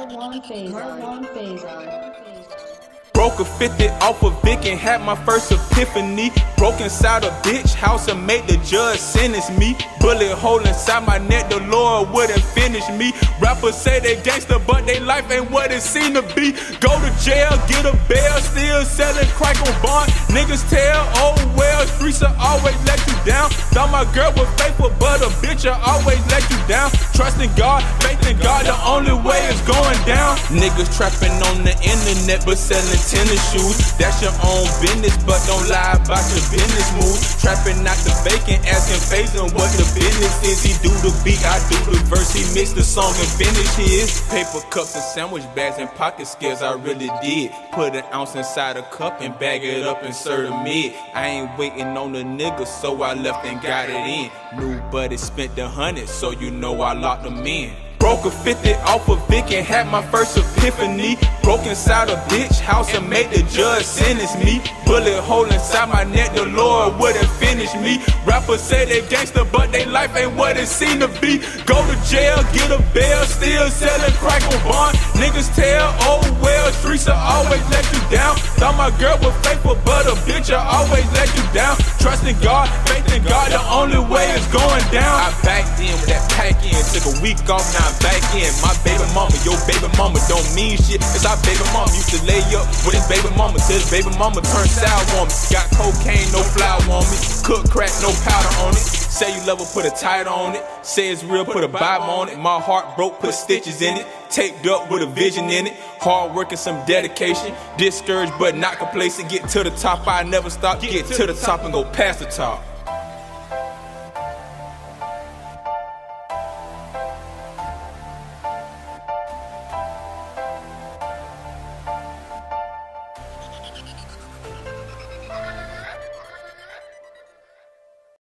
Broke a 50 off a Vic and had my first epiphany. Broke inside a bitch house and made the judge sentence me. Bullet hole inside my neck, the Lord wouldn't finish me. Rappers say they gangster, but they life ain't what it seem to be. Go to jail, get a bail, still selling crack on bond. Niggas tell, oh well, streets will always let you down. Thought my girl was faithful, but a bitch will always let you down. Trust in God, faith in God, the only way is going down. Niggas trapping on the internet, but selling tennis shoes. That's your own business, but don't lie about your business moves. Trapping out the vacant, asking Faison what the business is. He do the beat, I do the verse. He mix the song and finish his. Paper cups and sandwich bags and pocket scales, I really did. Put an ounce inside a cup and bag it up and serve the mid. I ain't waiting on the nigga, so I left and got it in. New buddy spent the 100, so you know I locked them in. Broke a 50 off a Vic and had my first epiphany. Broke inside a bitch house and made the judge sentence me. Bullet hole inside my neck, the Lord wouldn't finish me. Rappers say they gangster, but they life ain't what it seem to be. Go to jail, get a bail, still selling crack on bond. Niggas tell, oh well, streets will always let you down. Thought my girl was faithful, but a bitch will always let you down. Trust in God, faith in God, the only way is going down. I backed in with that pack in, took a week off, now I'm back in. My baby mama, your baby mama don't mean shit. It's our baby mama used to lay up with his baby mama till his baby mama turned sour on me. Got cocaine, no flour on me. Cook crack, no powder on it. Say you love her, put a title on it. Say it's real, put a Bible on it. My heart broke, put stitches in it. Taped up with a vision in it. Hard work and some dedication. Discouraged but not complacent. Get to the top, I never stop. Get to the top and go past the top.